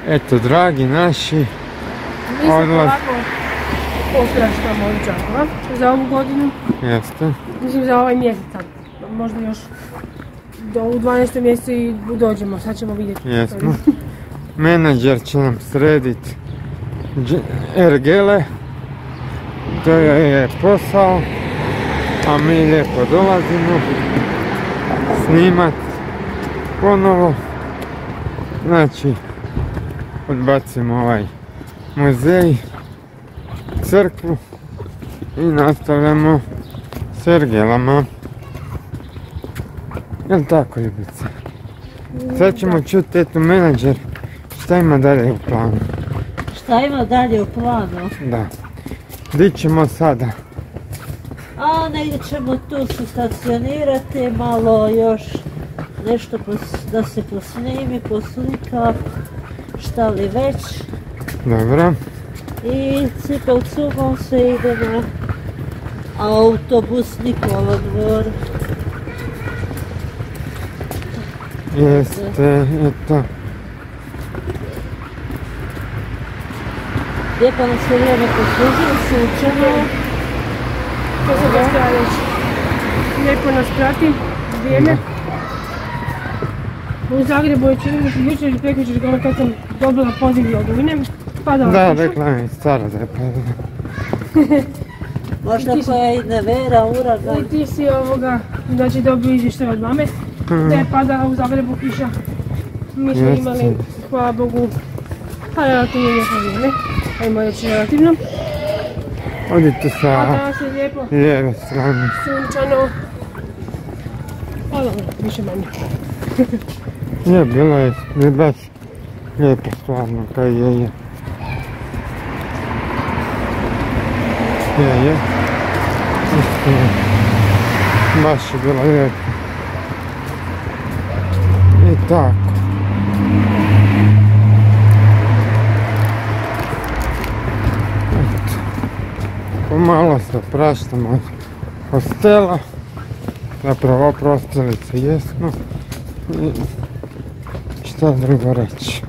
Eto, dragi naši, Mi se polako opraštamo od Đakova za ovu godinu. Jeste. Mislim za ovaj mjesec, možda još u 12. mjesecu i dođemo, sad ćemo vidjeti. Jesmo. Menadžer će nam srediti ergele, to je posao, a mi lijepo dolazimo snimat ponovo. Znači, odbacimo ovaj muzej, crkvu i nastavljamo s ergelama. Jel' tako, ljubice? Sad ćemo čuti tetu menadžer šta ima dalje u planu. Šta ima dalje u planu? Da. Di ćemo sada? A negdje ćemo tu se stacionirati, malo još nešto da se posnimi, poslika, šta li već. Dobro. I cipel cugom se ide na autobus Nikola Dvor. Jeste, eto. Lijepo nas je vrijeme poslužio, sunčano. To se baš treba reći. Lijepo nas prati vrijeme. U Zagrebu je čini mi se jučer i prekjučer kad sam dobila poziv od Ujne. Padala Da, kiša. rekla mi stara da je padala. Možda koja i nevera, uragan. I ti si znači dobio izvještaj od mame da je padala u Zagrebu kiša. Mi smo imali, hvala Bogu, pa relativno lijepo vrijeme. Ajmo reći relativno. Odite A sa danas je lijepo, lijeve strane. sunčano. Pa dobro, više manje. Je, bilo je baš lijepo stvarno, kaj je. Je. Istina. Baš je bilo lijepo. I tako. Eto. Pomalo se opraštamo od hostela. Zapravo oprostili se jesmo. I šta drugo reći.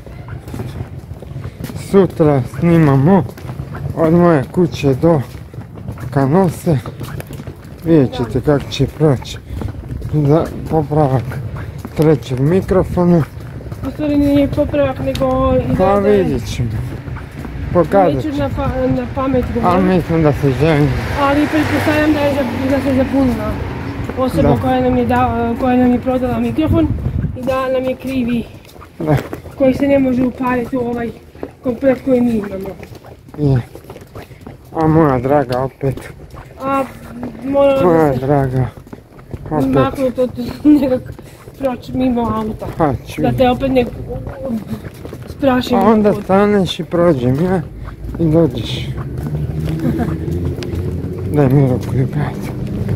Sutra snimamo od moje kuće do Kanose. Vidjet ćete kako će proći za popravak trećeg mikrofona. U stvari nije popravak nego Pa vidjet ćemo. Pokazat ću. neću na pamet Ali govoriti. mislim da se želim. Ali pretpostavljam da se zapunila osoba koja nam je prodala mikrofon i da nam je krivi Da. koji se ne može upariti u ovaj komplet koji mi imamo. Je. A moja draga opet. A morala Moja bi se draga opet. maknuti od nekak proći mimo auta. Pa ću. Da te opet ne sprašim. A onda staneš i prođem ja i dođeš. Daj mi ruku, ljubati.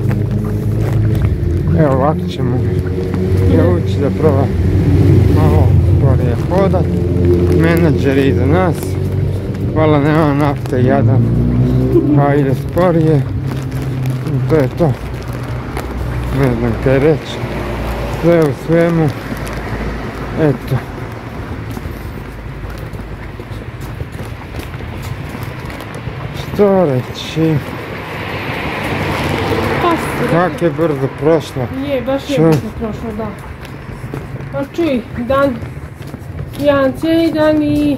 Evo ovako ćemo je ući da proba malo sporije hodat. Menadžer je iza nas. Hvala, nema nafte, jadan. Pa ide sporije. I to je to. Ne znam kaj reći. Sve u svemu. Eto. Što reći? Kak je brzo prošlo. Je, baš je brzo prošlo, da. Pa čuj, dan, jedan cijeli dan i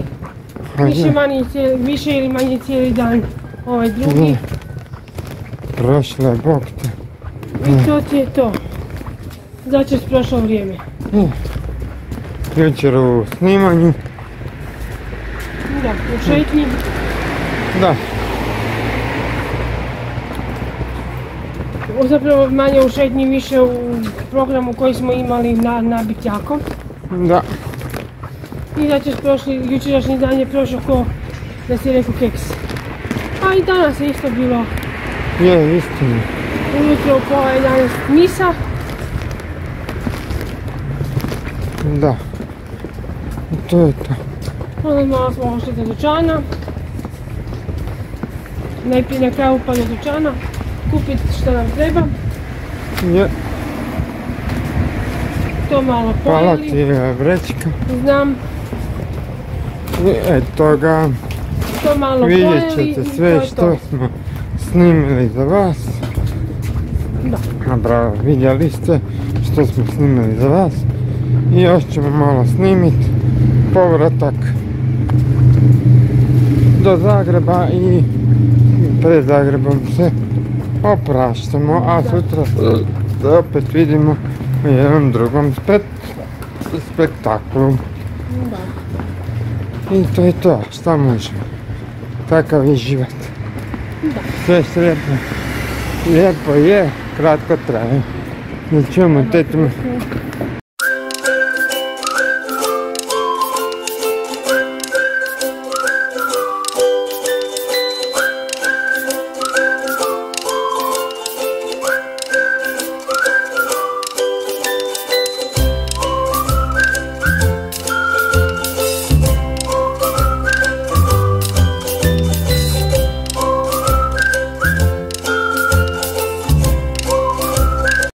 više ili manje cijeli dan ovaj drugi. Prošlo je, bog te. I to ti je to. Začas prošlo vrijeme. Jučer u snimanju. Da, u šetnji. Da. Zapravo manje u šetnji, više u programu koji smo imali na Bitjakom. Da. I začas prošli, jučerašnji dan je prošao ko da si rekao keks. A i danas je isto bilo. Je, istina. Ujutro u pola 11 misa. Da. I to je to. Onda malo smo ošli do dućana. Najprije na kraju upali do dućana. Kupiti što nam treba. Je. To malo Hvala pojeli. ti je vrećka. Znam. I eto ga, To malo vidjet pojeli i ćete to sve je što to. smo snimili za vas. Da. A bravo, vidjeli ste što smo snimili za vas. I još ćemo malo snimiti povratak do Zagreba i pred Zagrebom se opraštamo, a sutra se opet vidimo u jednom drugom spektaklu. Da. I to je to, šta možemo. Takav je život. Sve što lijepo je, kratko traje. Da čujemo tetu